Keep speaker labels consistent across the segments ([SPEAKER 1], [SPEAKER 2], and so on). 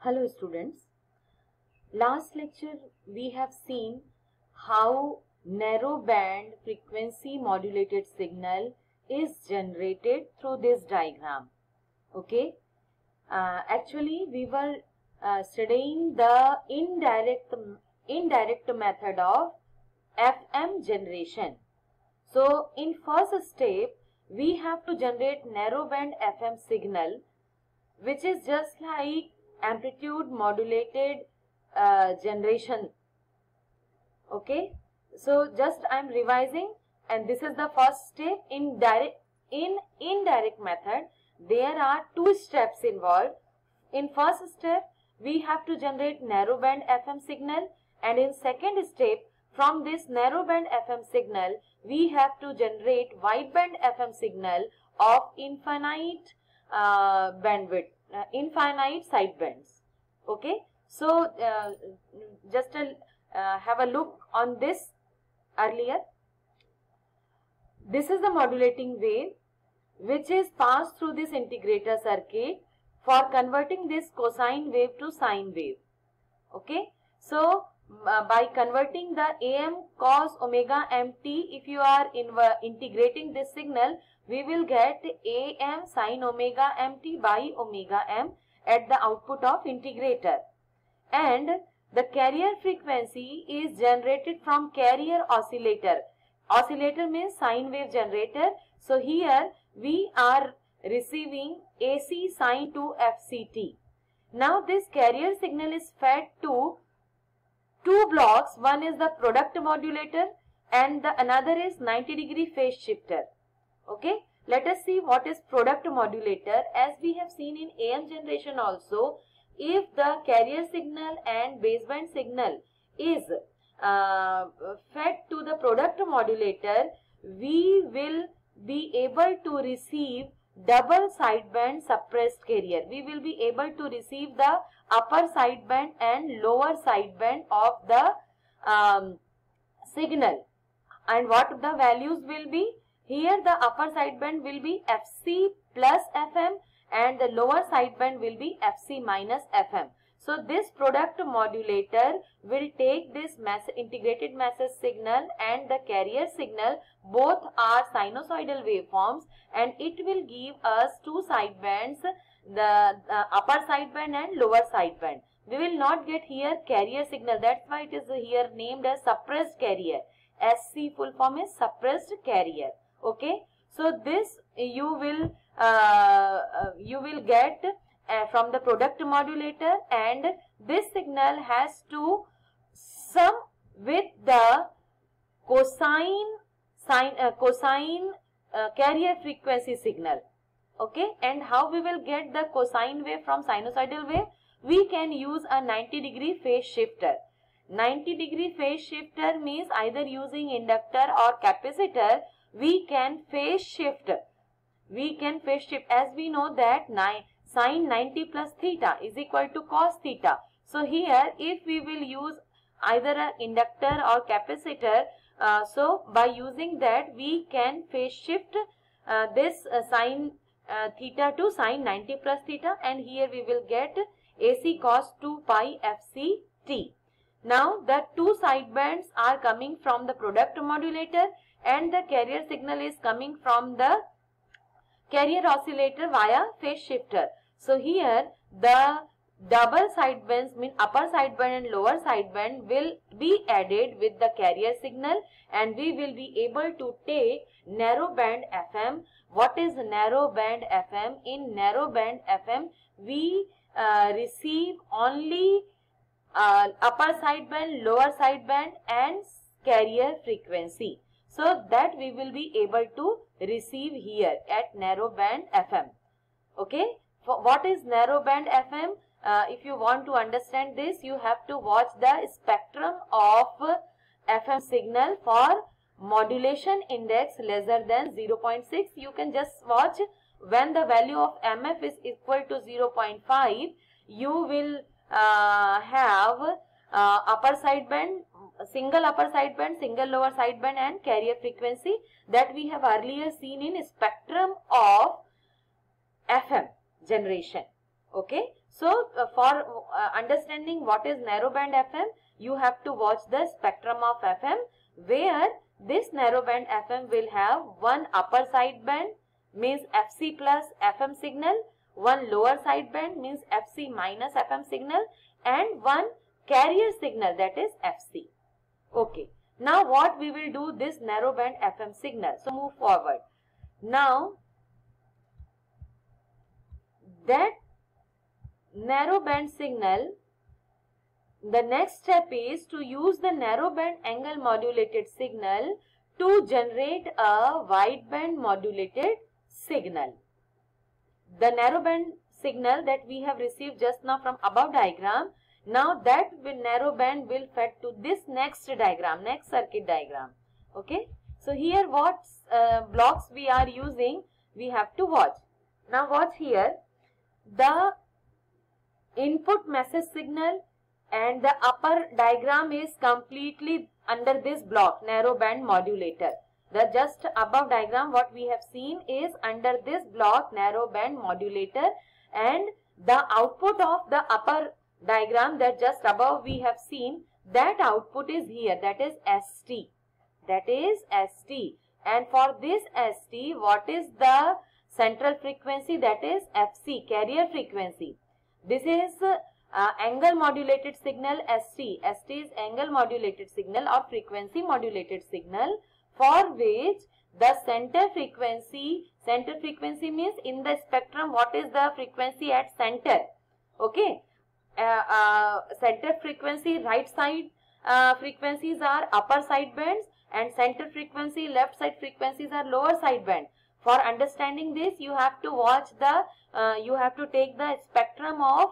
[SPEAKER 1] Hello students, last lecture we have seen how narrow band frequency modulated signal is generated through this diagram. Okay, actually we were studying the indirect method of FM generation. So in first step we have to generate narrow band FM signal, which is just like amplitude modulated generation. Okay, so just I am revising, and this is the first step. In indirect method there are two steps involved. In first step we have to generate narrow band FM signal, and in second step from this narrow band FM signal we have to generate wide band FM signal of infinite bandwidth, infinite sidebands. Okay, so just have a look on this earlier. This is the modulating wave which is passed through this integrator circuit for converting this cosine wave to sine wave. Okay, so by converting the AM cos omega mt, if you are integrating this signal, we will get AM sin omega mt by omega m at the output of integrator. And the carrier frequency is generated from carrier oscillator. Oscillator means sine wave generator. So here we are receiving AC sine 2 FCT. Now this carrier signal is fed to two blocks. One is the product modulator and the another is 90-degree phase shifter. Okay, let us see what is product modulator. As we have seen in AM generation also, if the carrier signal and baseband signal is fed to the product modulator, we will be able to receive double sideband suppressed carrier. We will be able to receive the upper sideband and lower sideband of the signal. And what the values will be? Here the upper sideband will be FC plus FM and the lower sideband will be FC minus FM. So this product modulator will take this integrated message signal and the carrier signal. Both are sinusoidal waveforms, and it will give us two sidebands, the upper sideband and lower sideband. We will not get here carrier signal. That's why it is here named as suppressed carrier. SC full form is suppressed carrier. Okay, so this you will get from the product modulator, and this signal has to sum with the cosine carrier frequency signal. Okay, and how we will get the cosine wave from sinusoidal wave? We can use a 90-degree phase shifter. 90-degree phase shifter means either using inductor or capacitor we can phase shift. As we know that sine 90 plus theta is equal to cos theta. So here if we will use either an inductor or capacitor, so by using that we can phase shift this sine theta to sine 90 plus theta, and here we will get AC cos 2 pi FCT. Now the two sidebands are coming from the product modulator and the carrier signal is coming from the carrier oscillator via phase shifter. So here the double sidebands mean upper sideband and lower sideband will be added with the carrier signal, and we will be able to take narrow band FM. What is narrow band FM? In narrow band FM we receive only upper sideband, lower sideband and carrier frequency. So that we will be able to receive here at narrow band FM. Okay, for what is narrow band FM? If you want to understand this, you have to watch the spectrum of FM signal for modulation index lesser than 0.6. You can just watch when the value of MF is equal to 0.5, you will have upper sideband, single upper sideband, single lower sideband and carrier frequency that we have earlier seen in spectrum of FM generation. Okay, So for understanding what is narrowband FM, you have to watch the spectrum of FM, where this narrowband FM will have one upper sideband means FC plus FM signal, one lower sideband means FC minus FM signal, and one carrier signal, that is FC. Okay. Now what we will do this narrowband FM signal. So move forward. Now that narrowband signal, the next step is to use the narrowband angle modulated signal to generate a wideband modulated signal. The narrowband signal that we have received just now from above diagram, now that narrowband will fed to this next diagram, next circuit diagram. Okay. So here what blocks we are using, we have to watch. Now watch here. The input message signal and the upper diagram is completely under this block, narrowband modulator. The just above diagram what we have seen is under this block, narrowband modulator, and the output of the upper diagram that just above we have seen, that output is here, that is ST. That is ST. And for this ST, what is the central frequency? That is FC, carrier frequency. This is angle modulated signal ST. ST is angle modulated signal or frequency modulated signal, for which the center frequency means in the spectrum what is the frequency at center. Okay. Center frequency, right side frequencies are upper side bands, and center frequency, left side frequencies are lower side band. For understanding this, you have to watch the, you have to take the spectrum of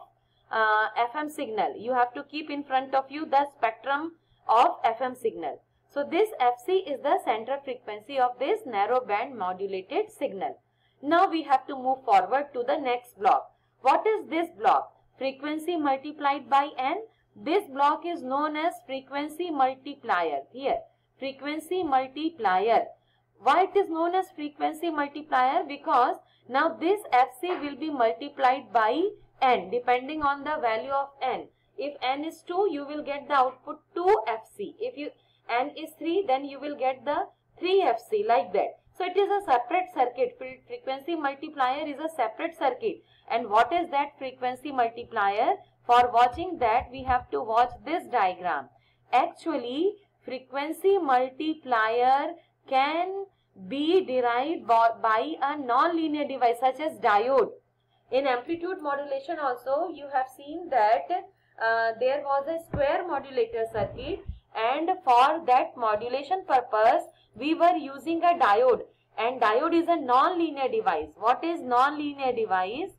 [SPEAKER 1] FM signal. You have to keep in front of you the spectrum of FM signal. So this FC is the center frequency of this narrow band modulated signal. Now we have to move forward to the next block. What is this block? Frequency multiplied by N. This block is known as frequency multiplier. Here, frequency multiplier. Why it is known as frequency multiplier? Because now this FC will be multiplied by N depending on the value of N. If N is 2, you will get the output 2FC. If N is 3, then you will get the 3FC, like that. So it is a separate circuit. Frequency multiplier is a separate circuit. And what is that frequency multiplier? For watching that, we have to watch this diagram. Actually, frequency multiplier can be derived by a non-linear device such as diode. In amplitude modulation also, you have seen that there was a square modulator circuit, and for that modulation purpose, we were using a diode, and diode is a non-linear device. What is non-linear device?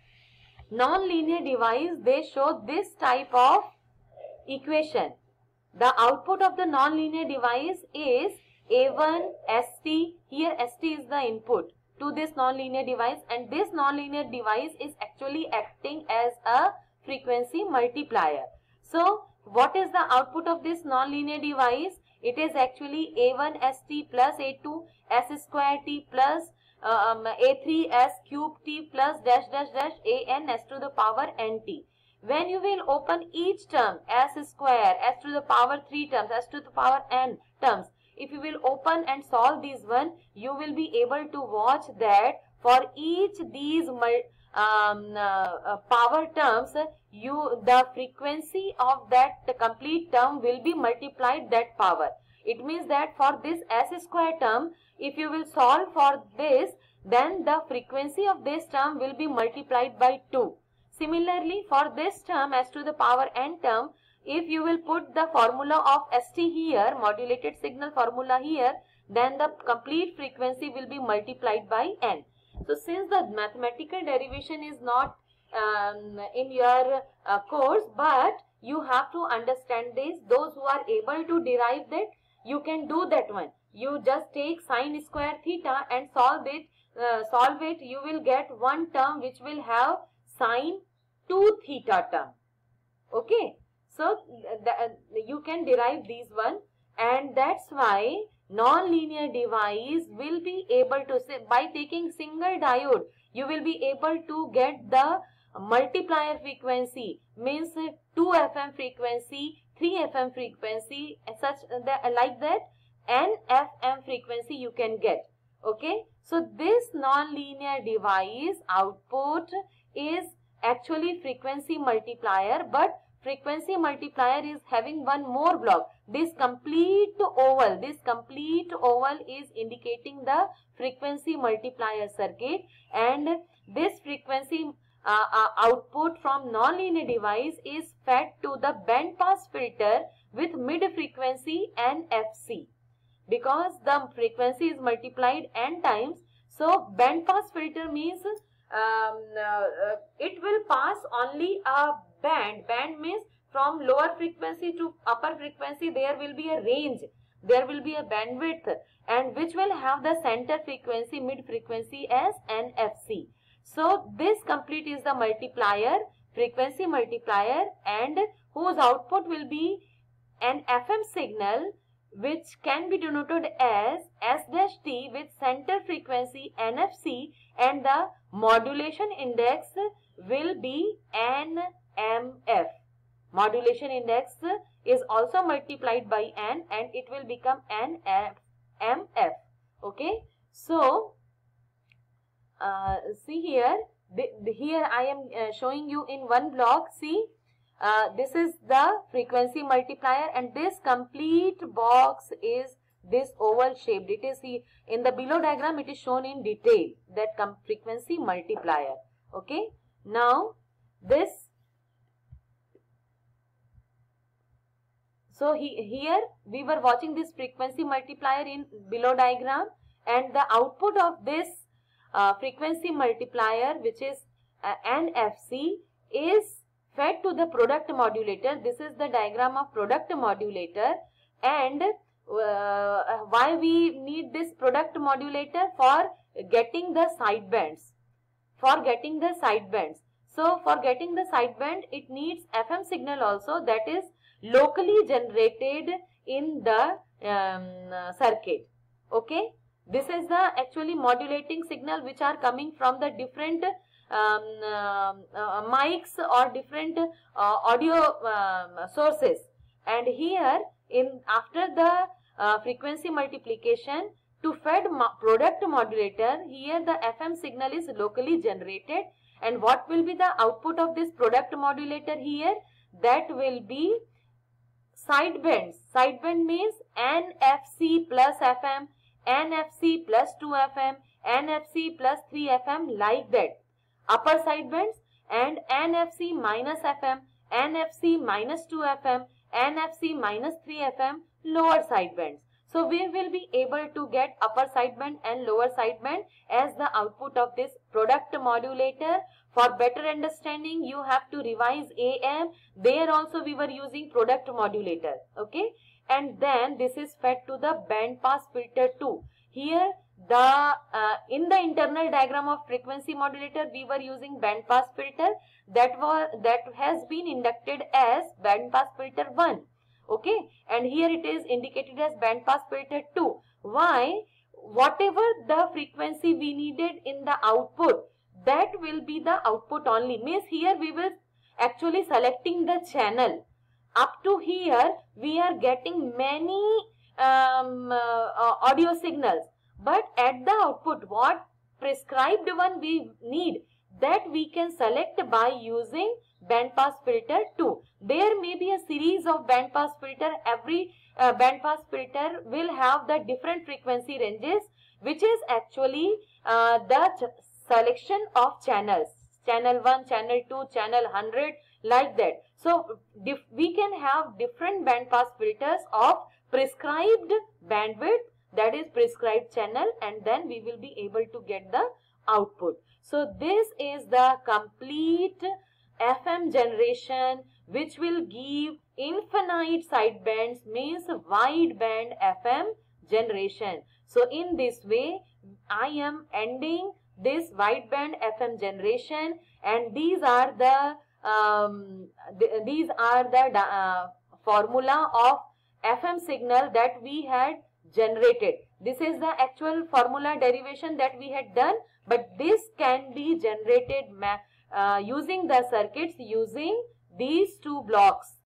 [SPEAKER 1] Non-linear device, they show this type of equation. The output of the non-linear device is A1 ST. Here ST is the input to this non-linear device, and this non-linear device is actually acting as a frequency multiplier. So what is the output of this non-linear device? It is actually A1 ST plus A2 S square T plus A3 S cube T plus dash dash dash AN S to the power NT. When you will open each term S square, S to the power 3 terms, S to the power N terms, if you will open and solve these one, you will be able to watch that for each these power terms, the frequency of that complete term will be multiplied that power. It means that for this S square term, if you will solve for this, then the frequency of this term will be multiplied by 2. Similarly, for this term S to the power N term, if you will put the formula of ST here, modulated signal formula here, then the complete frequency will be multiplied by N. So since the mathematical derivation is not in your course, but you have to understand this. Those who are able to derive that, you can do that one. You just take sine square theta and solve it. You will get one term which will have sine 2 theta term. Okay. So you can derive these one, and that's why non-linear device will be able to say, by taking single diode, you will be able to get the multiplier frequency means 2 FM frequency, 3 FM frequency, such that, like that, n FM frequency you can get. Okay, so this non-linear device output is actually frequency multiplier, but frequency multiplier is having one more block. This complete oval is indicating the frequency multiplier circuit, and this frequency output from non-linear device is fed to the band pass filter with mid frequency NFC. Because the frequency is multiplied n times, so band pass filter means it will pass only a band. Band means from lower frequency to upper frequency there will be a range, there will be a bandwidth, and which will have the center frequency, mid frequency as NFC. So this complete is the multiplier, frequency multiplier, and whose output will be an FM signal which can be denoted as S-T with center frequency NFC, and the modulation index will be NMF. Modulation index is also multiplied by n and it will become NMF. Okay, so see here, here I am showing you in one block. See, this is the frequency multiplier, and this complete box is this oval shaped. It is in the below diagram, it is shown in detail, that frequency multiplier. Okay, now this, so here we were watching this frequency multiplier in below diagram, and the output of this frequency multiplier, which is NFC, is fed to the product modulator. This is the diagram of product modulator. And why we need this product modulator? For getting the sidebands. For getting the sidebands. So for getting the sideband, it needs FM signal also, that is locally generated in the circuit. Okay, this is the actually modulating signal which are coming from the different mics or different audio sources, and here after the frequency multiplication to fed product modulator, here the FM signal is locally generated, and what will be the output of this product modulator here? That will be sidebands. Sideband means NFC plus FM, NFC plus 2 FM, NFC plus 3 FM, like that. Upper sidebands, and NFC minus FM, NFC minus 2 FM, NFC minus 3 FM, lower sidebands. So we will be able to get upper sideband and lower sideband as the output of this product modulator. For better understanding, you have to revise AM. There also we were using product modulator. Okay, and then this is fed to the band pass filter 2. Here the in the internal diagram of frequency modulator we were using band pass filter, that has been inducted as band pass filter 1. Okay, and here it is indicated as band pass filter 2. Why? Whatever the frequency we needed in the output, that will be the output only. Means here we will actually selecting the channel. Up to here we are getting many audio signals, but at the output what prescribed one we need, that we can select by using band pass filter 2. There may be a series of band pass filter. Every band pass filter will have the different frequency ranges, which is actually the selection of channels. Channel 1, channel 2, channel 100, like that. So we can have different band pass filters of prescribed bandwidth, that is prescribed channel, and then we will be able to get the output. So this is the complete FM generation which will give infinite sidebands, means wide band FM generation. So in this way I am ending this wideband FM generation, and these are the formula of FM signal that we had generated. This is the actual formula derivation that we had done, but this can be generated using the circuits using these two blocks.